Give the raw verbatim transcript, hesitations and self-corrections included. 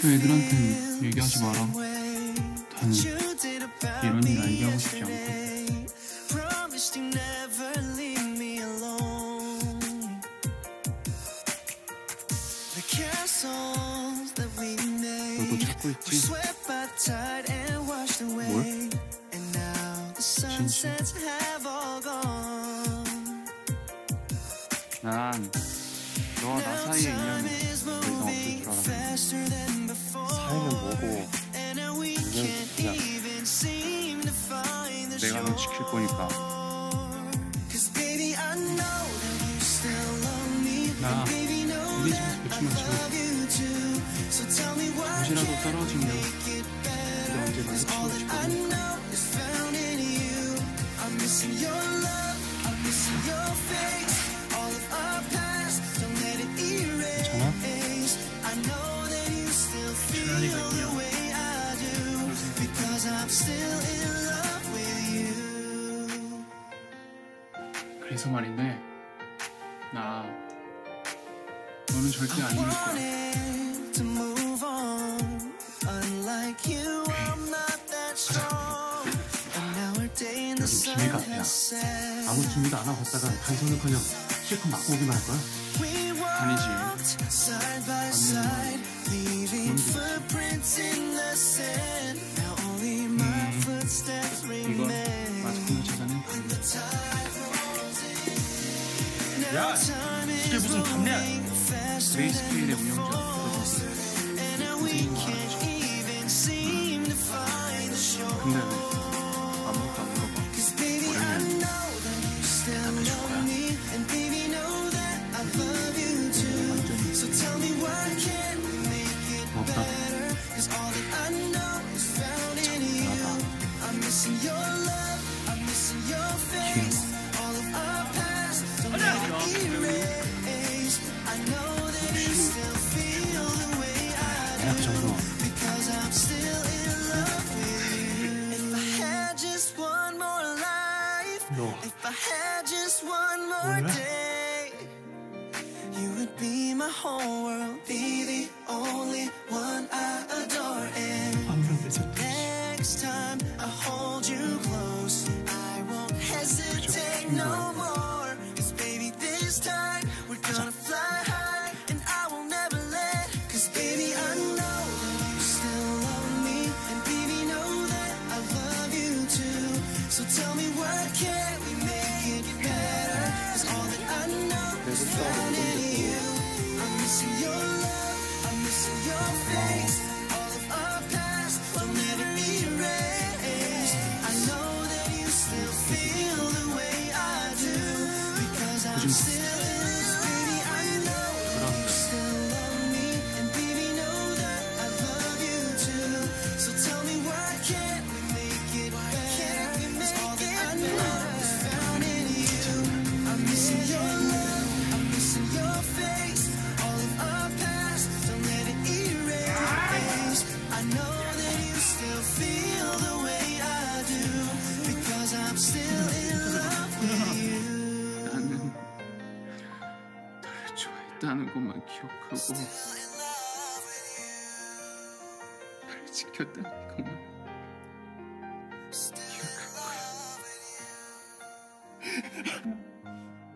학교 애들한텐 얘기하지 마라. 나는 이런 일 알게 하고 싶지 않거든. 너도 찾고 있지? 뭘? 진심? 난 너와 나 사이의 인연이 더 이상 없을 줄 알았는데 사이는 뭐고 인연은 그냥 내가 널 지킬 거니까. 나 우리 집에서 배추만 치고 혹시라도 떨어지면 너 언제 나를 치워줄 거니까. 괜찮아? 출연이가 있냐? 그래서 말인데 나 너는 절대 안 잃을 거야. 여긴 기회 같아요. 아무 준비도 안 하고 갔다가 간섭은커녕 실컷 맞고 오기만 할 거야? 아니지. 안 되는 음, 이건 마스크를 찾아낸 야! 이게 무슨 담례야! 그레이스케일의 운영자 선생님과 알아보죠. 근데 왜 아무것도 안 물어봐? 어려면 대답해줄 거야? 완전히 없다. 대학 정도 너 몰라? 아무런 데서 나는 너를 좋아했다는 것만 기억하고 나를 지켰다는 것만 기억할 거야.